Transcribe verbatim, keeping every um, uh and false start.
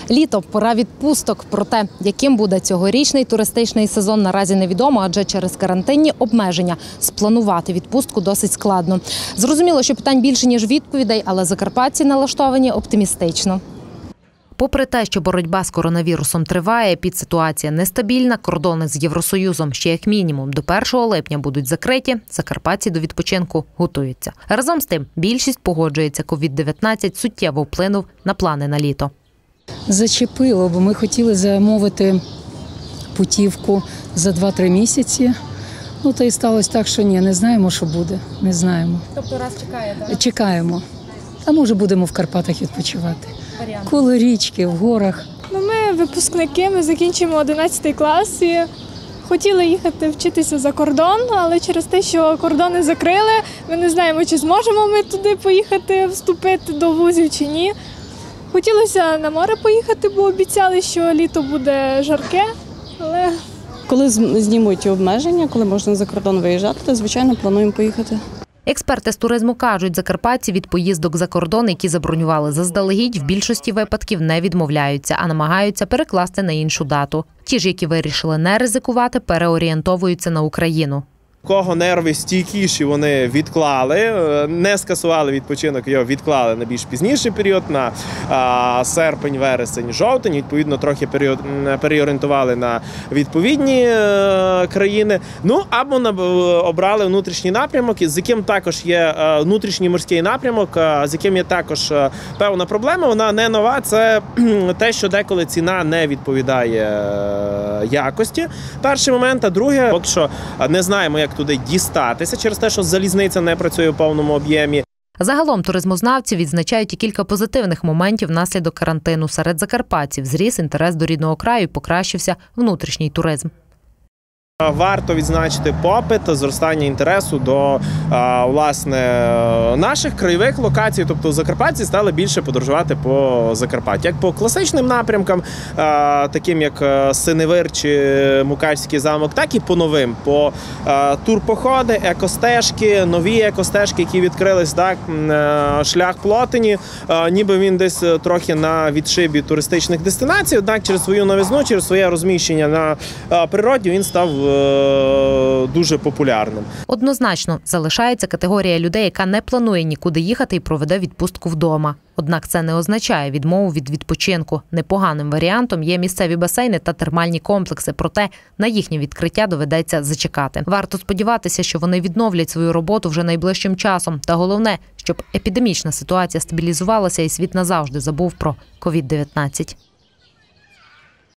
Літо – пора відпусток. Проте, яким буде цьогорічний туристичний сезон, наразі невідомо, адже через карантинні обмеження спланувати відпустку досить складно. Зрозуміло, що питань більше, ніж відповідей, але закарпатці налаштовані оптимістично. Попри те, що боротьба з коронавірусом триває, підситуація нестабільна, кордони з Євросоюзом ще як мінімум до першого липня будуть закриті, закарпатці до відпочинку готуються. Разом з тим, більшість погоджується, ковід дев'ятнадцять суттєво вплинув на плани на літо. Зачепило, бо ми хотіли замовити путівку за два-три місяці. Ну, та й сталося так, що ні, не знаємо, що буде, не знаємо. Тобто раз чекаєте? Так? Чекаємо. А може будемо в Карпатах відпочивати. Варіант. Коло річки, в горах. Ну, ми випускники, ми закінчимо одинадцятий клас і хотіли їхати вчитися за кордон, але через те, що кордони закрили, ми не знаємо, чи зможемо ми туди поїхати, вступити до вузів чи ні. Хотілося на море поїхати, бо обіцяли, що літо буде жарке, але… Коли знімуть обмеження, коли можна за кордон виїжджати, то, звичайно, плануємо поїхати. Експерти з туризму кажуть, закарпатці від поїздок за кордон, які забронювали заздалегідь, в більшості випадків не відмовляються, а намагаються перекласти на іншу дату. Ті ж, які вирішили не ризикувати, переорієнтовуються на Україну. Кого нерви стійкіші, вони відклали, не скасували відпочинок, його відклали на більш пізніший період, на а, серпень, вересень, жовтень, відповідно трохи період, переорієнтували на відповідні а, країни. Ну, або на, обрали внутрішній напрямок, з яким також є а, внутрішній морський напрямок, а, з яким є також а, певна проблема, вона не нова, це те, що деколи ціна не відповідає а, якості. Перший момент, а друге, поки що не знаємо, як туди дістатися через те, що залізниця не працює в повному об'ємі. Загалом туризмознавці відзначають і кілька позитивних моментів внаслідок карантину. Серед закарпатців зріс інтерес до рідного краю і покращився внутрішній туризм. Варто відзначити попит, зростання інтересу до власне наших краєвих локацій, тобто закарпатці стали більше подорожувати по Закарпатті. Як по класичним напрямкам, таким як Синевир чи Мукачський замок, так і по новим, по турпоходи, екостежки, нові екостежки, які відкрились, так, шлях Плотині, ніби він десь трохи на відшибі туристичних дестинацій, однак через свою новизну, через своє розміщення на природі він став дуже популярним. Однозначно, залишається категорія людей, яка не планує нікуди їхати і проведе відпустку вдома. Однак це не означає відмову від відпочинку. Непоганим варіантом є місцеві басейни та термальні комплекси, проте на їхнє відкриття доведеться зачекати. Варто сподіватися, що вони відновлять свою роботу вже найближчим часом. Та головне, щоб епідемічна ситуація стабілізувалася і світ назавжди забув про ковід дев'ятнадцять.